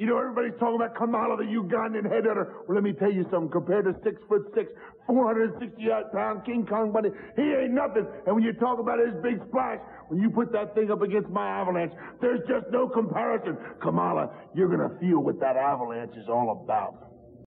You know, everybody's talking about Kamala, the Ugandan head hunter. Well, let me tell you something. Compared to 6'6", 468-pound King Kong Bundy, he ain't nothing. And when you talk about his big splash, when you put that thing up against my avalanche, there's just no comparison. Kamala, you're going to feel what that avalanche is all about.